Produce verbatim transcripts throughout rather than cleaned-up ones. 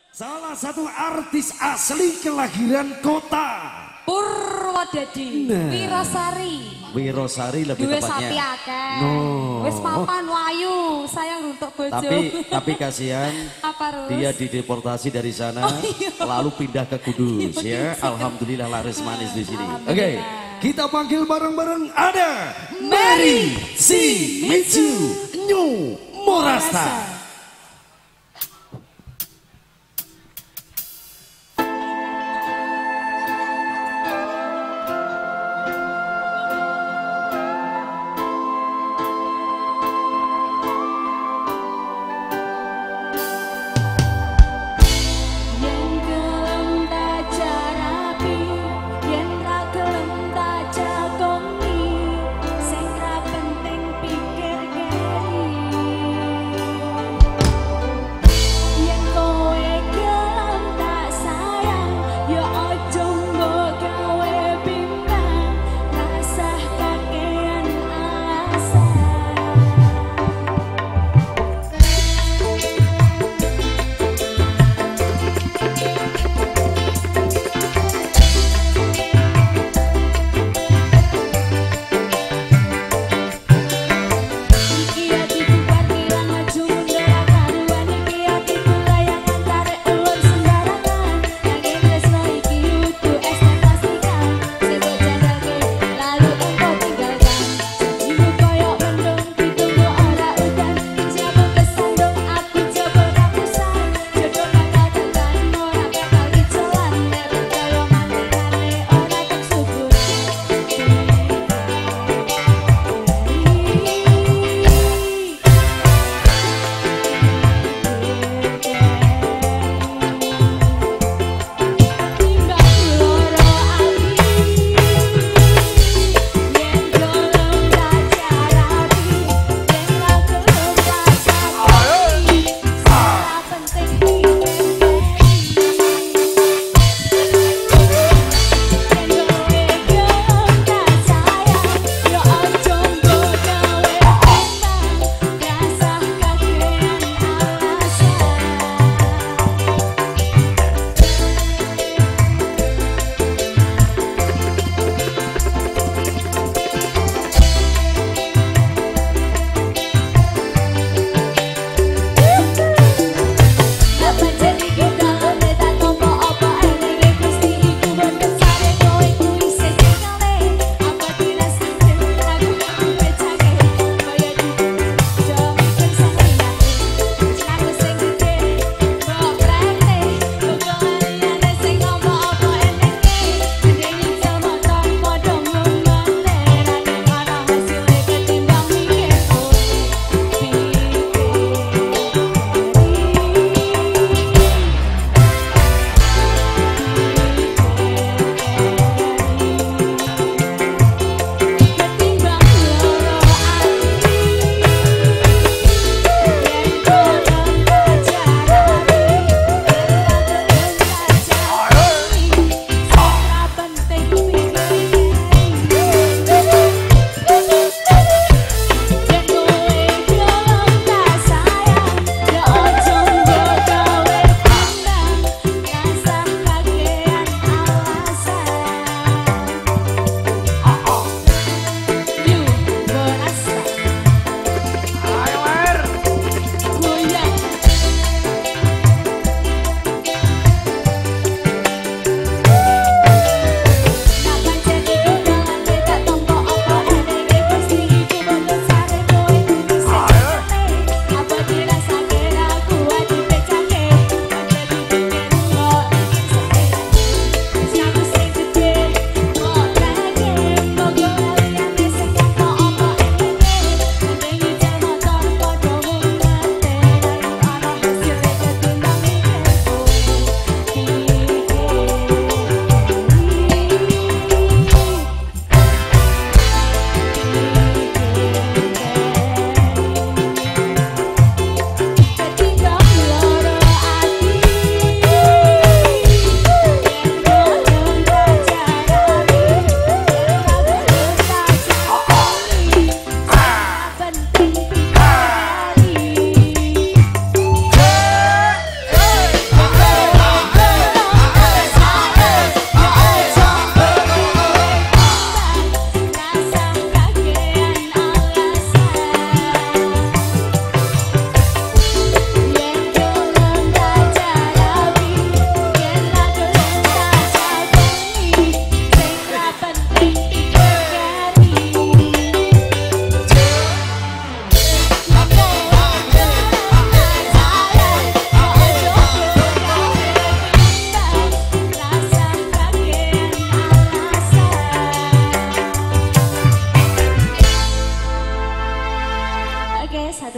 Salah satu artis asli kelahiran kota Purwodadi, nah. Wirosari. Wirosari lebih Dua tepatnya. No. Wes papan wayu, sayang untuk bojo. Tapi tapi kasihan dia dideportasi dari sana, oh, iya. lalu pindah ke Kudus ya. Alhamdulillah laris manis di sini. Oke, okay. Kita panggil bareng-bareng ada Mary Shimizu New Morasta.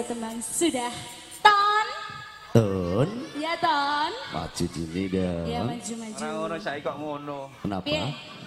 satu teman sudah. Ton. Ton. Ya Ton. Maju sini dong. Ya maju maju. Orang-orang saya kok ngono. Kenapa?